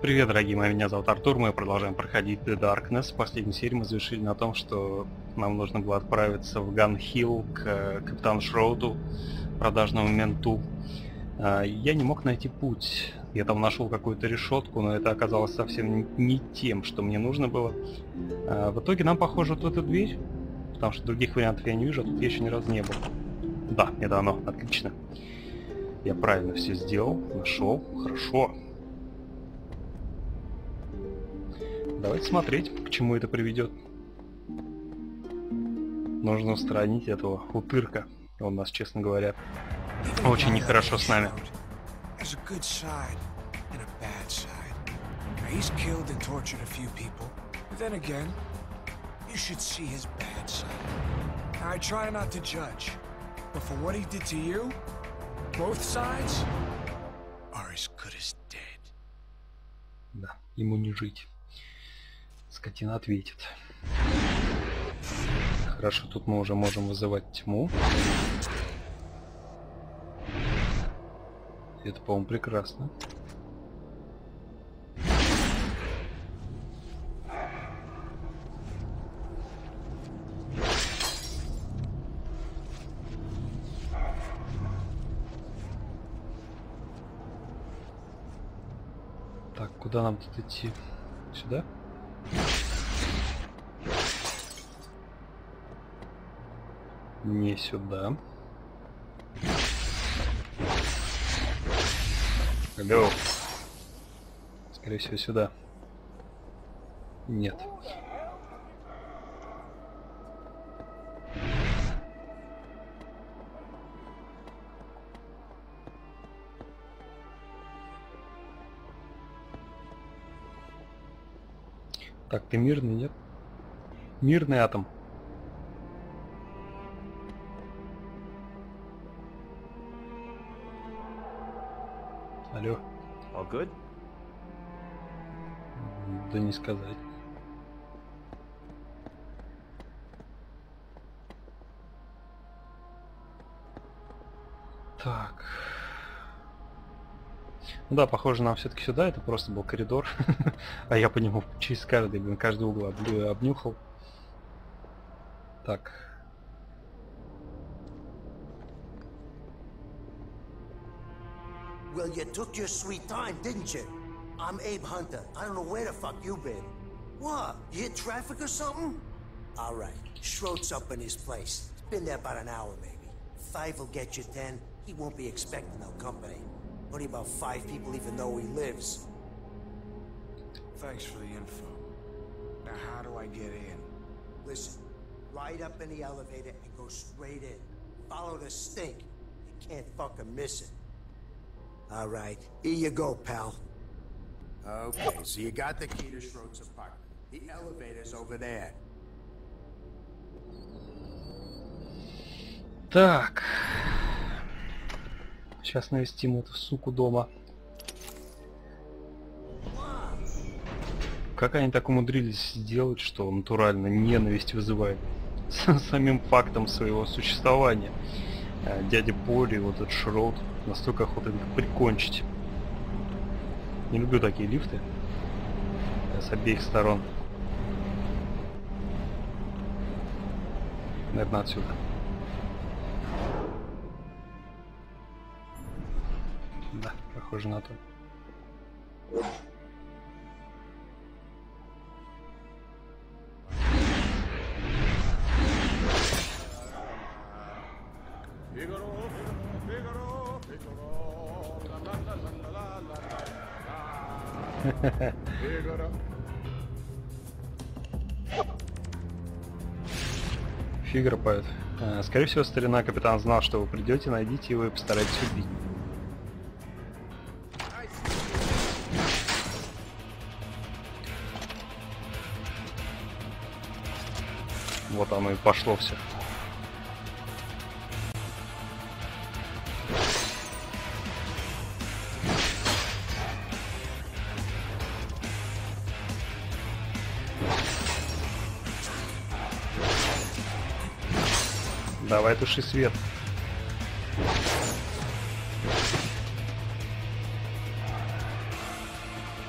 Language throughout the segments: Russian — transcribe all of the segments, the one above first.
Привет, дорогие мои, меня зовут Артур, мы продолжаем проходить The Darkness. В последней серии мы завершили на том, что нам нужно было отправиться в Ган-Хилл к капитану Шроуду, продажному менту. Я не мог найти путь. Я там нашел какую-то решетку, но это оказалось совсем не тем, что мне нужно было. В итоге нам, похоже, вот эта дверь, потому что других вариантов я не вижу, а тут я еще ни разу не был. Да, это оно, отлично. Я правильно все сделал, нашел, хорошо. Давайте смотреть, к чему это приведет. Нужно устранить этого утырка. Он нас, честно говоря, очень нехорошо с нами. Да, ему не жить. Скотина ответит. Хорошо, тут мы уже можем вызывать тьму. Это, по-моему, прекрасно. Так, куда нам тут идти? Сюда? Не сюда. Алло. Скорее всего, сюда. Нет. Так, ты мирный, нет? Мирный атом. Алло. All good? Да не сказать. Так. Ну да, похоже, нам все-таки сюда. Это просто был коридор. А я по нему через каждый угол обнюхал. Так. Well, you took your sweet time, didn't you? I'm Abe Hunter. I don't know where the fuck you been. What? You hit traffic or something? All right. Schroed's up in his place. He's been there about an hour, maybe. 5 will get you 10. He won't be expecting no company. Only about 5 people even know he lives. Thanks for the info. Now how do I get in? Listen, ride up in the elevator and go straight in. Follow the stink. You can't fucking miss it. All right, here you go, pal. Okay, so you got the key to Schroed's apartment. The elevator's over there. Так. Сейчас навестим эту суку дома. Как они так умудрились сделать, что натурально ненависть вызывает самим фактом своего существования. Дядя Поли, вот этот Шроуд, настолько охота прикончить. Не люблю такие лифты с обеих сторон. Наверное, отсюда. Да, похоже на то. Фигура поет. Скорее всего, старина капитан знал, что вы придете, найдите его и постарайтесь убить. Вот оно и пошло все. Давай туши свет.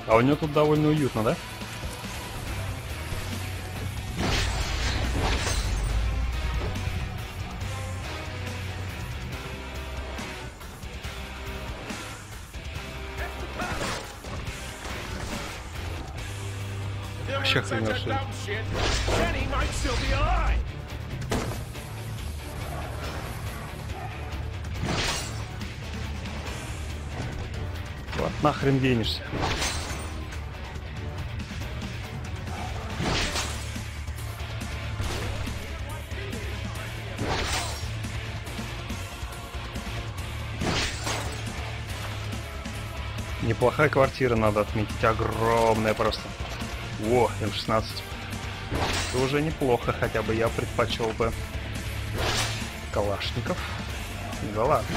А у него тут довольно уютно, да? Вообще охреневший. Вот нахрен денешься. Неплохая квартира, надо отметить. Огромная просто. О, М16. Это уже неплохо, хотя бы я предпочел бы калашников. Да ладно.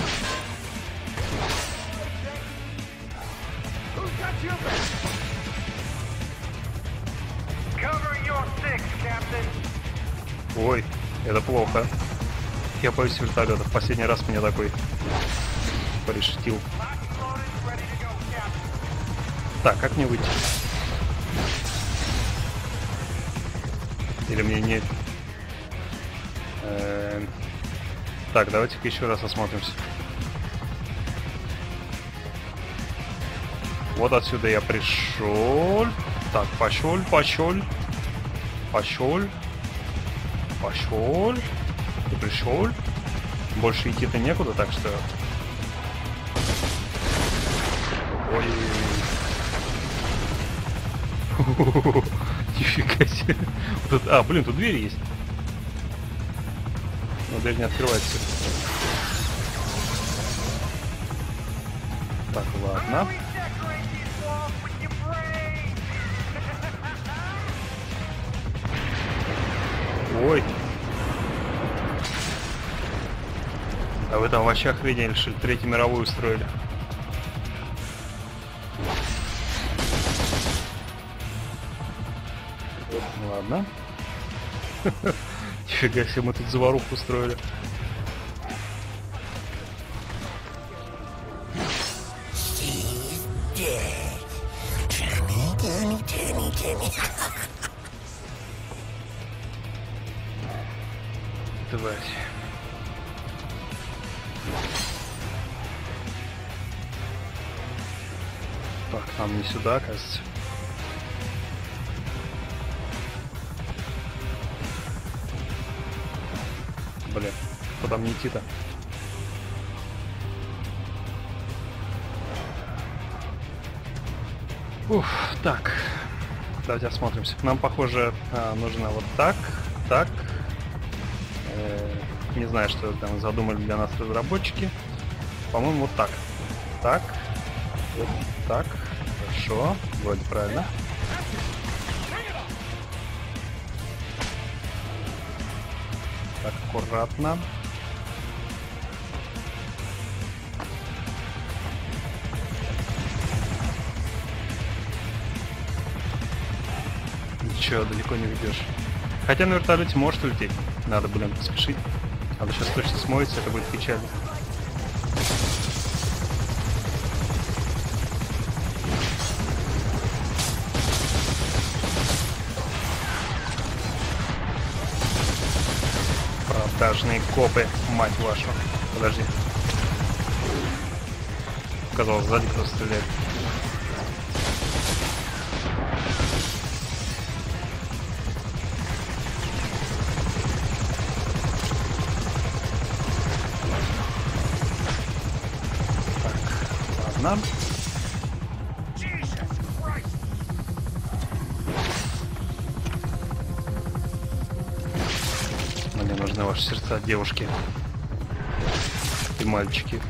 Ой, это плохо. Я боюсь вертолетов. Последний раз меня такой порешетил. Так, как мне выйти? Или мне не... Так, давайте-ка еще раз осмотримся. Вот отсюда я пришел. Так, пошел. И пришел. Больше идти-то некуда, так что... Ой. Нифига себе. А, блин, тут дверь есть. Но дверь не открывается. Так, ладно. Ой. А вы там вообще охренели, что ли? Третью мировую устроили. Ладно. Нифига себе, мы тут заваруху устроили. Тварь. Так, нам не сюда, кажется. Блин, куда мне идти-то? Уф, так. Давайте осмотримся. Нам, похоже, нужно вот так, так. Не знаю, что там задумали для нас разработчики. По-моему, вот так. Так. Вот так. Хорошо. Вроде правильно. Так, аккуратно. Ничего, далеко не ведешь. Хотя на вертолете может улететь. Надо, блин, поспешить. А то сейчас точно смоется, это будет печально. Продажные копы, мать вашу. Подожди. Казалось, сзади кто-то стреляет. Ладно. Мне нужны ваши сердца, девушки и мальчики.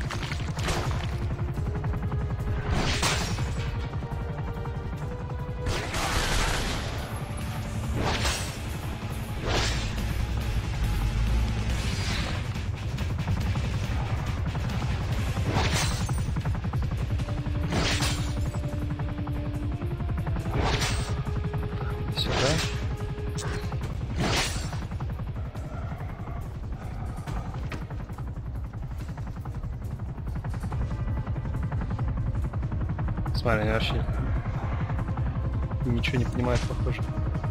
Смотри, вообще ничего не понимает, похоже.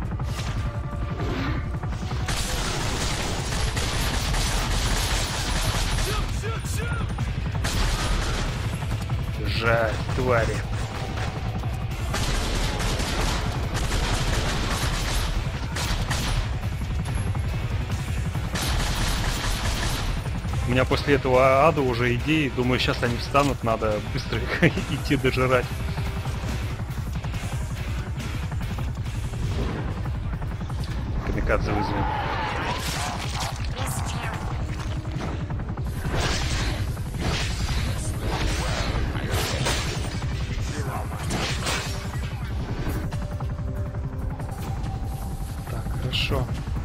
Жаль, твари. У меня после этого ада уже идеи, думаю, сейчас они встанут, надо быстро их идти дожирать. Камикадзе вызовем. Так, хорошо.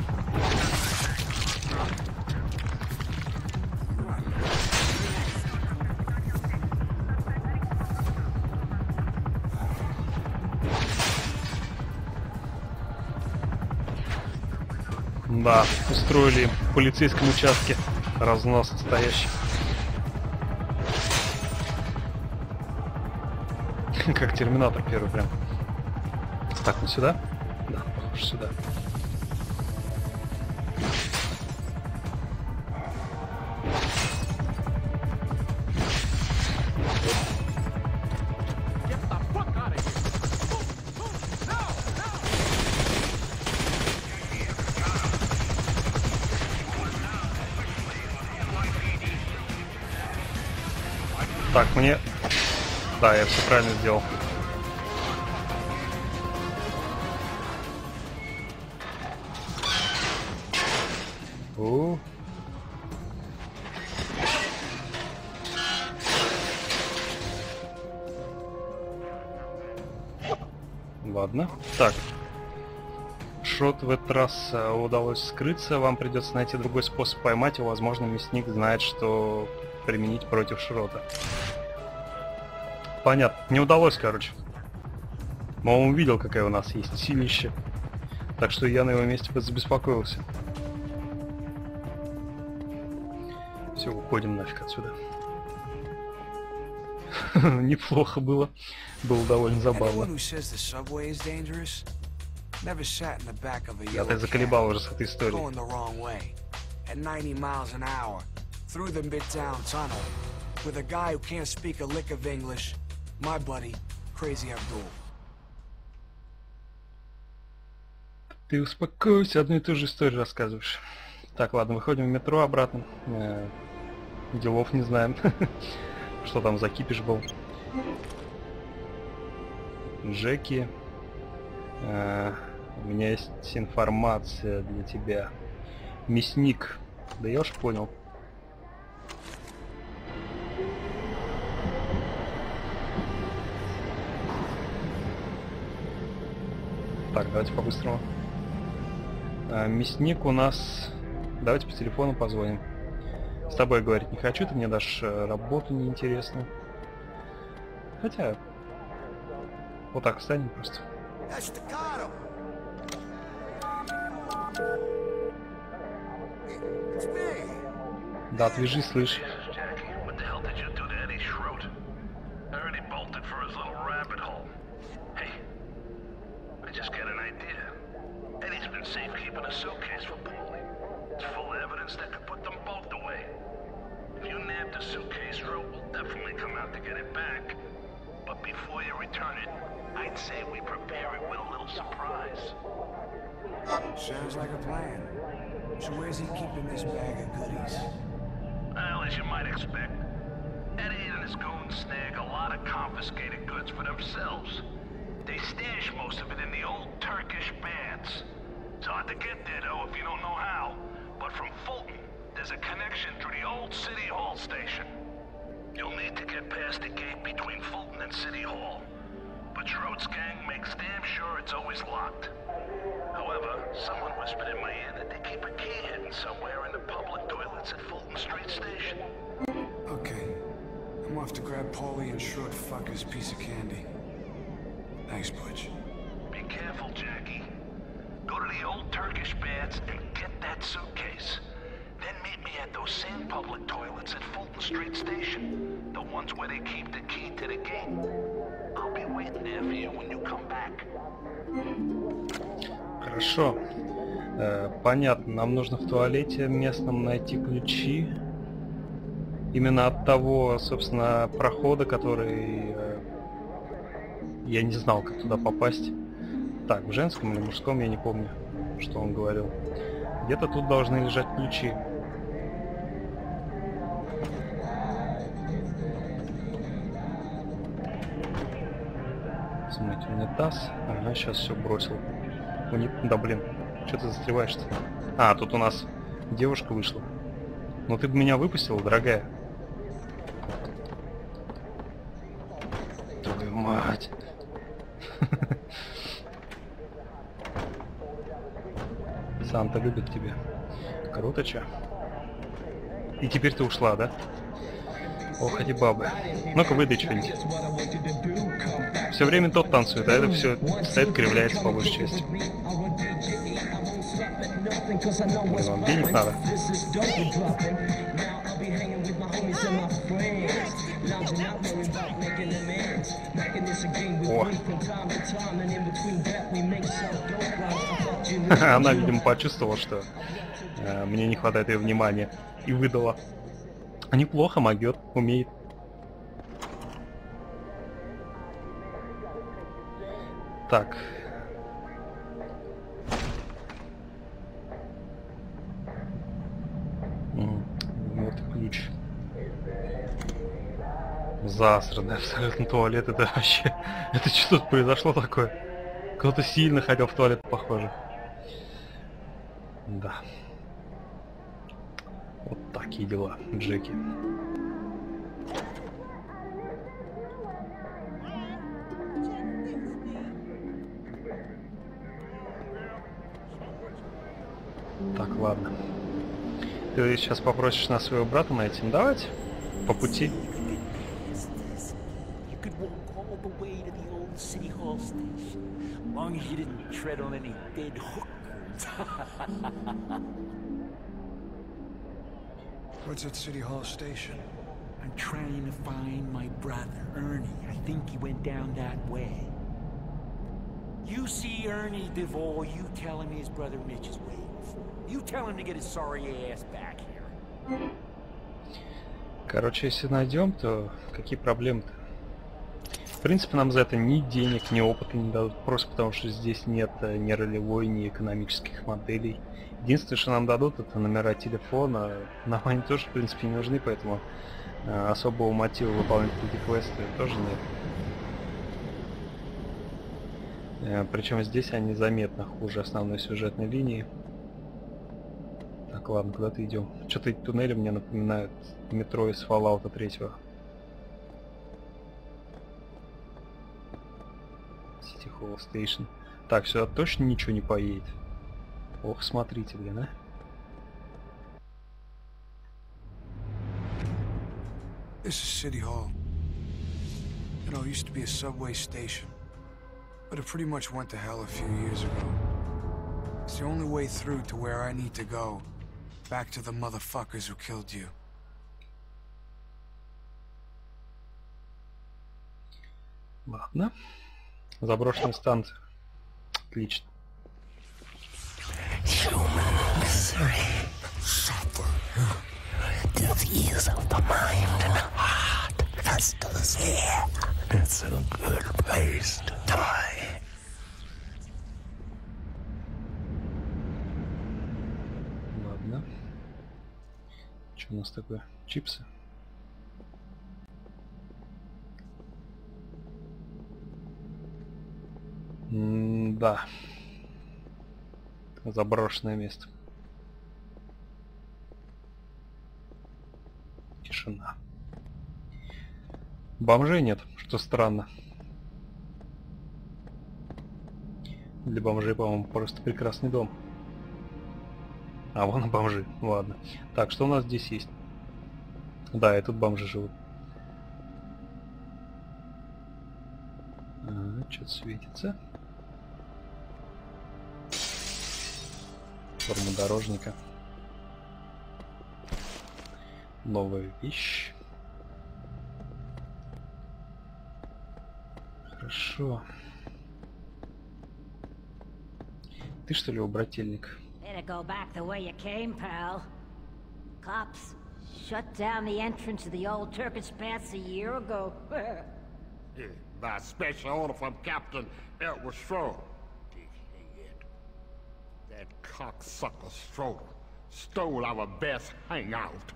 Да, устроили в полицейском участке разнос настоящий. Как Терминатор первый прям. Так, ну сюда? Да, похоже, сюда. Так, мне... Да, я все правильно сделал. Ладно. Так. Шрот в этот раз удалось скрыться. Вам придется найти другой способ поймать его. Возможно, мясник знает, что применить против Шрота. Понятно. Не удалось, короче. Но он увидел, какая у нас есть силища. Так что я на его месте забеспокоился. Все, уходим нафиг отсюда. Неплохо было. Было довольно забавно. Я-то заколебал уже с этой историей. Ты успокойся, одну и ту же историю рассказываешь. Так, ладно, выходим в метро обратно. Делов не знаем. Что там за кипиш был. Джеки. У меня есть информация для тебя. Мясник. Да я уж понял. Так, давайте по-быстрому. Мясник у нас... Давайте по телефону позвоним. С тобой говорить не хочу, ты мне дашь работу неинтересную. Хотя... Вот так встанем просто. Да, отвяжись, слышь. Sounds like a plan. So where's he keeping this bag of goodies? Well, as you might expect, Eddie and his goons snag a lot of confiscated goods for themselves. They stash most of it in the old Turkish baths. It's hard to get there, though, if you don't know how. But from Fulton, there's a connection through the old City Hall station. You'll need to get past the gate between Fulton and City Hall. But Schroed's gang makes damn sure it's always locked. However, someone whispered in my ear that they keep a key hidden somewhere in the public toilets at Fulton Street Station. Okay. I'm off to grab Paulie and short fucker's piece of candy. Thanks, Butch. Be careful, Jackie. Go to the old Turkish baths and get that suitcase. Then meet me at those same public toilets at Fulton Street Station. The ones where they keep the key to the gate. I'll be waiting there for you when you come back. Хорошо. Понятно, нам нужно в туалете местном найти ключи. Именно от того, собственно, прохода, который я не знал, как туда попасть. Так, в женском или мужском, я не помню, что он говорил. Где-то тут должны лежать ключи. Смыть унитаз. Ага, сейчас все бросил. Да блин, что ты застреваешь-то? А, тут у нас девушка вышла. Ну ты бы меня выпустила, дорогая. Твою мать. Санта любит тебя. Круто, чё? И теперь ты ушла, да? Ох, эти бабы. Ну-ка, выдай что-нибудь. Все время тот танцует, а это все стоит, кривляется по большей части. Блин, вам денег надо. О. Она, видимо, почувствовала, что мне не хватает ее внимания, и выдала. Неплохо, могет, умеет. Так. Вот ключ. Засранный абсолютно туалет, это вообще... Это что тут произошло такое? Кто-то сильно ходил в туалет, похоже. Да. Вот такие дела, Джеки. Так, ладно. Ты сейчас попросишь нас своего брата найти. Ну, давайте. По пути. What's at City Hall Station? I'm trying to find my brother, Ernie. I think he went down that way. You see Ernie DeVore, you tell him his brother Mitch is waiting for him. You tell him to get his sorry ass back here. Короче, если найдем, то какие проблемы-то? В принципе, нам за это ни денег, ни опыта не дадут, просто потому что здесь нет ни ролевой, ни экономических моделей. Единственное, что нам дадут, это номера телефона. Нам они тоже, в принципе, не нужны, поэтому особого мотива выполнять эти квесты тоже нет. Причем здесь они заметно хуже основной сюжетной линии. Так, ладно, куда-то идем. Что-то эти туннели мне напоминают метро из Fallout 3. City Hall Station. Так, сюда точно ничего не поедет. Ох, смотрите, блин, а. This is City Hall. You know, it used to be a subway station. But it pretty much went to hell a few years ago. It's the only way through to where I need to go. Back to the motherfuckers who killed you. Ладно. Заброшенная станция. Отлично. Human misery, suffer, disease of the mind and heart, festers here. It's a good place to die. Ладно. Что у нас такое? Чипсы? Да. Заброшенное место. Тишина. Бомжей нет, что странно. Для бомжей, по-моему, просто прекрасный дом. А, вон бомжи. Ладно. Так, что у нас здесь есть? Да, и тут бомжи живут. Что-то светится. Форма дорожника. Новая вещь. Хорошо. Ты что ли его брательник? Better go back the way you came, pal. Cops shut down the entrance to the old Turkish baths a year ago. Yeah, by special order from Captain Edward Strode. Dickhead. That cocksucker Strode stole our best hangout.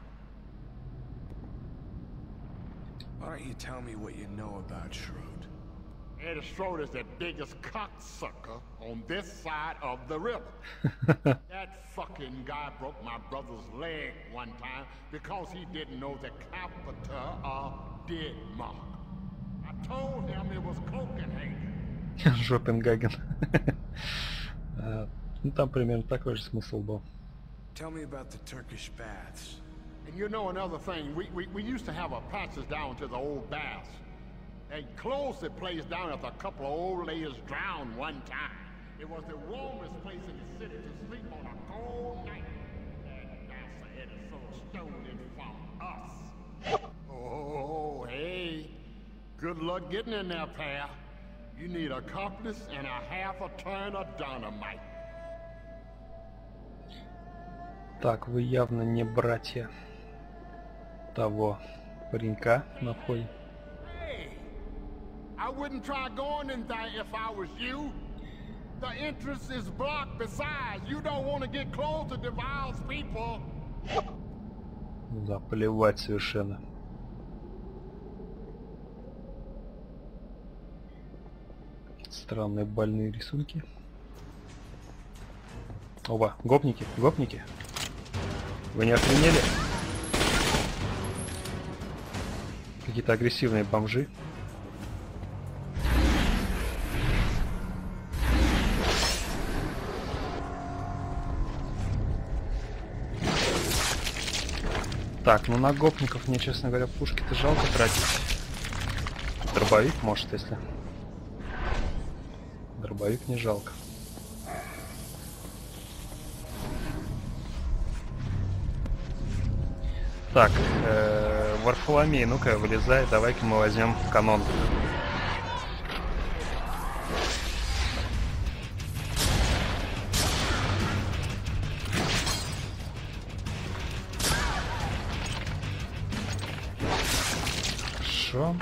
Why don't you tell me what you know about Strode? Eddie Strode is the biggest cocksucker on this side of the river. That fucking guy broke my brother's leg one time because he didn't know the capital of Denmark. I told him it was Copenhagen. Жопенгаген. Ну там примерно такой же смысл был. Tell me about the Turkish baths. And you know another thing, we used to have a passage down to the old baths. They closed the place down after a couple of old ladies drowned one time. It was the warmest place in the city to sleep on a cold night. That bastard had it so stolen from us. Oh, hey. Good luck getting in there, pal. You need a compass and a half a ton of dynamite. Так, вы явно не братья того паренька на входе. I wouldn't try going in there if I was you. The entrance is blocked. Besides, you don't want to get close to Deval's people. Да, плевать совершенно. Странные больные рисунки. Оба, гопники, гопники. Вы не охренели? Какие-то агрессивные бомжи. Так, ну на гопников мне, честно говоря, пушки-то жалко тратить. Дробовик, может, если. Дробовик не жалко. Так, Варфоломей, ну-ка, вылезай, давай-ка мы возьмем канон. Хорошо.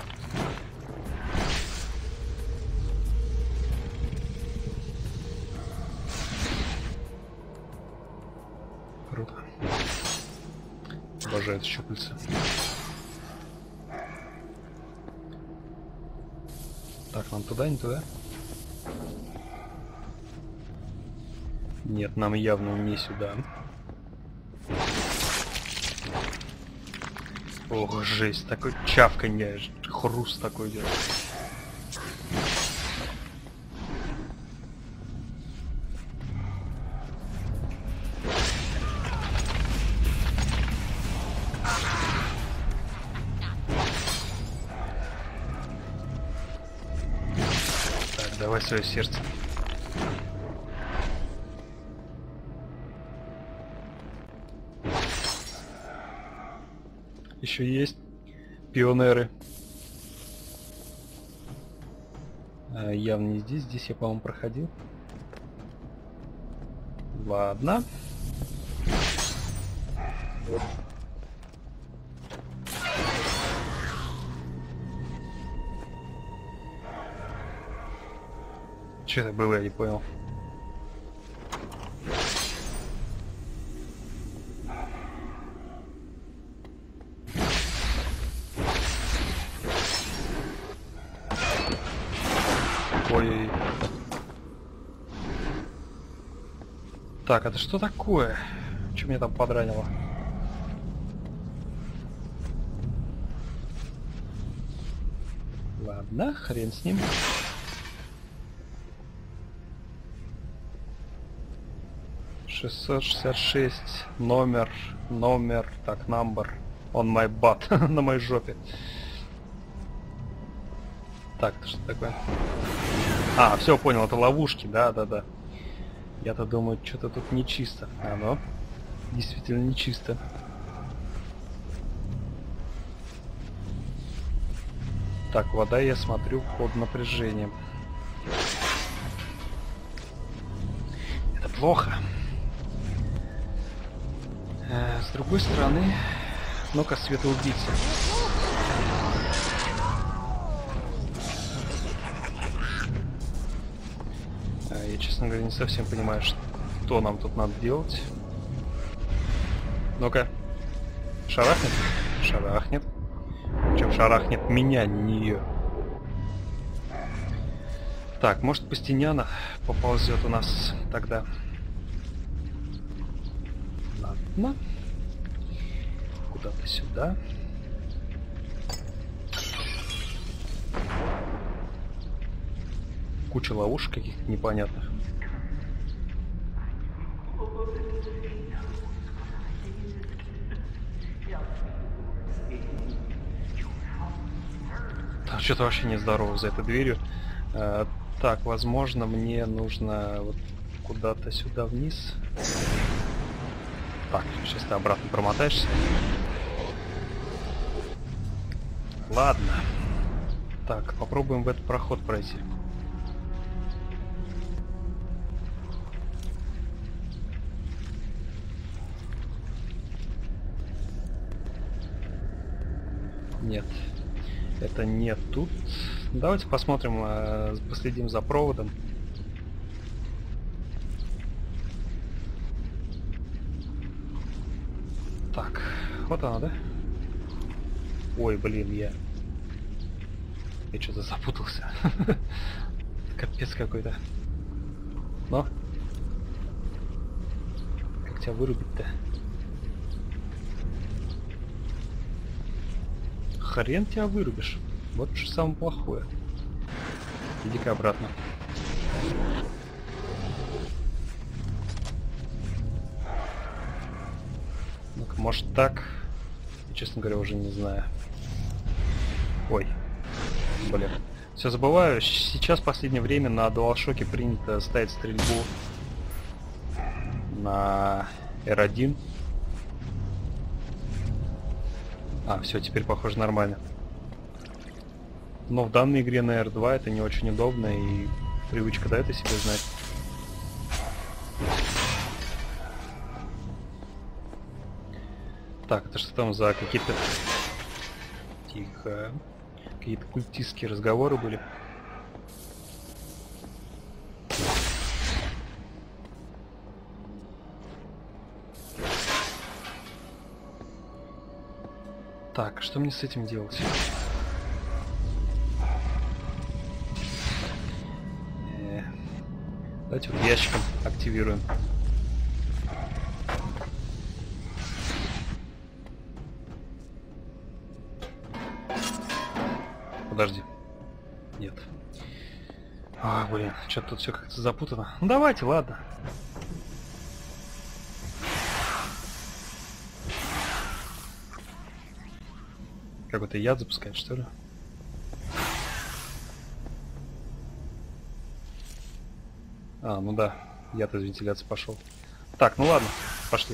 Круто. Обожаю это щупальце. Так, нам туда, не туда? Нет, нам явно не сюда. Ох, жесть, такой чавканье, хруст такой идет. Так, давай свое сердце. Еще есть пионеры. Явно не здесь. Здесь я, по-моему, проходил. Ладно. Что это было, я не понял. Ой. Так, это что такое? Что меня там подранило? Ладно, хрен с ним. «666, номер, так, number, on my butt», на моей жопе. Так, это что такое? А, все, понял, это ловушки, да. Я-то думаю, что-то тут нечисто. Оно действительно нечисто. Так, вода, я смотрю, под напряжением. плохо. С другой стороны, ну-ка, светоубийца. Я, честно говоря, не совсем понимаю, что нам тут надо делать. Ну-ка. Шарахнет? Шарахнет. Причем шарахнет меня, не ее. Так, может, по стене она поползет у нас тогда. Ладно. Куда-то сюда. Куча ловушек каких-то непонятных. Там что-то вообще нездорово за этой дверью. Так, возможно, мне нужно вот куда-то сюда вниз. Так, сейчас ты обратно промотаешься. Ладно. Так, попробуем в этот проход пройти. Нет. Это не тут. Давайте посмотрим, последим за проводом. Так, вот она, да? Ой, блин, я что-то запутался. Капец какой-то. Но? Как тебя вырубить-то? Хрен тебя вырубишь. Вот что самое плохое. Иди-ка обратно. Ну-ка, может так? Я, честно говоря, уже не знаю. Ой. Блин. Все забываю. Сейчас в последнее время на DualShock принято ставить стрельбу на R1. А, все, теперь похоже нормально. Но в данной игре на R2 это не очень удобно, и привычка дает о себе знать. Так, это что там за какие-то... Тихо. Какие-то культистские разговоры были. Так, что мне с этим делать? Давайте вот ящиком активируем. Подожди. Нет. А, блин, что-то тут все как-то запутано. Ну давайте, ладно. Какой-то яд запускать, что ли? А, ну да, яд из вентиляции пошел. Так, ну ладно, пошли.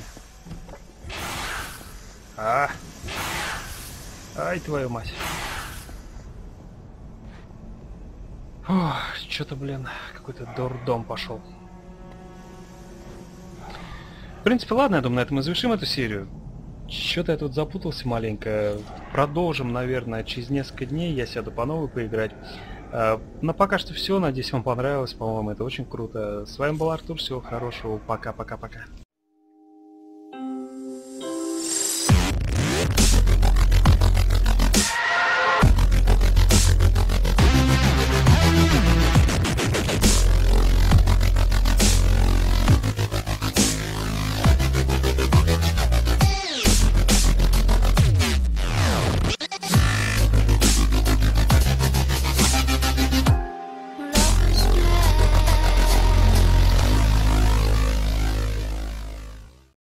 Ай, твою мать. Что-то, блин, какой-то дурдом пошел. В принципе, ладно, я думаю, на этом мы завершим эту серию. Что-то я тут запутался маленько. Продолжим, наверное, через несколько дней. Я сяду по новой поиграть. Но пока что все. Надеюсь, вам понравилось. По-моему, это очень круто. С вами был Артур. Всего хорошего. Пока-пока-пока.